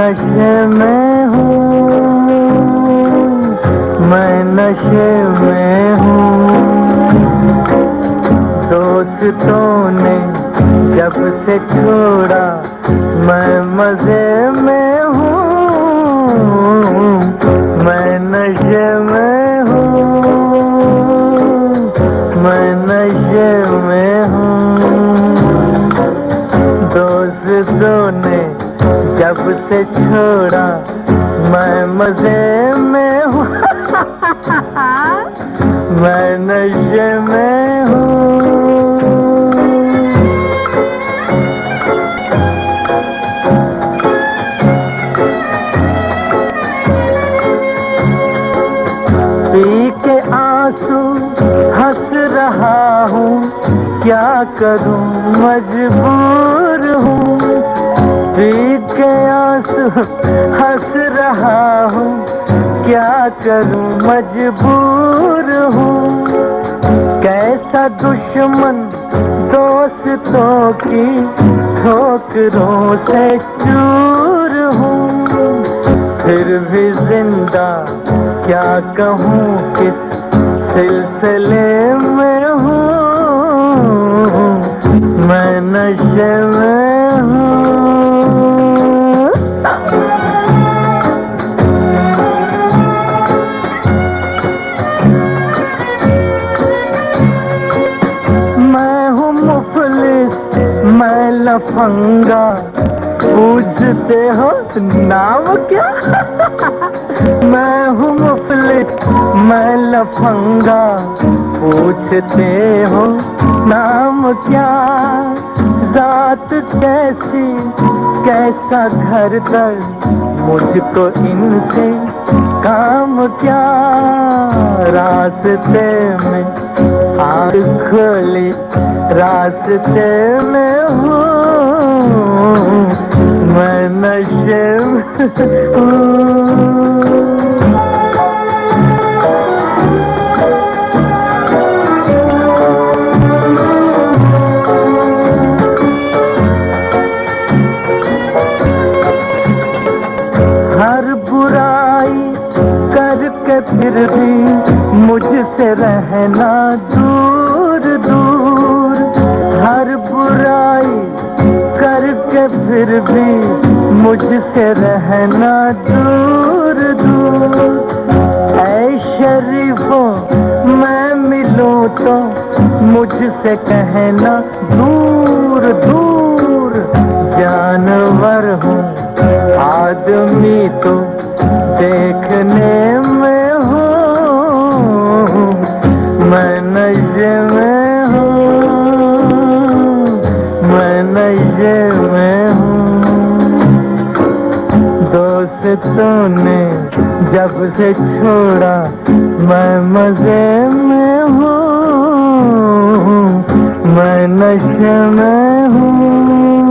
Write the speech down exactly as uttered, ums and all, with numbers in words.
नशे में हूँ, मैं नशे में हूँ। दोस्तों ने जब से छोड़ा मैं मजे में हूँ, मैं नशे में हूँ, मैं नशे में हूँ। दोस्तों ने जब से छोड़ा मैं मजे में हूँ, मैं नशे में हूँ। पी के आंसू हंस रहा हूँ, क्या करूँ मजबूर हूँ। पी के आंसू हंस रहा हूँ, क्या करूँ मजबूर हूँ। कैसा दुश्मन दोस्तों की ठोकरों से चूर हूँ। फिर भी जिंदा क्या कहूँ किस सिलसिले में हूँ, मैं नशे में हूँ। मैं हूँ मुफलिस, मैं लफंगा, पूछते हो नाम क्या? मैं हूँ मुफलिस, मैं लफंगा, पूछते हो नाम क्या? जात कैसी, कैसा घर दर, मुझको इनसे काम क्या? रास्ते में आँख खोली, रास्ते में हूँ, मैं नशे में हूँ। हर बुराई करके फिर भी मुझसे रहना दूर दूर। हर बुराई करके फिर भी मुझसे रहना दूर दूर। ऐ शरीफों मैं मिलूं तो मुझसे कहना दूर दूर। जानवर हूँ आदमी तो देखने में हूँ, मैं नशे में हूँ, मैं नशे में हूँ। दोस्तों ने जब से छोड़ा मैं मजे में हूँ, मैं नशे में हूँ।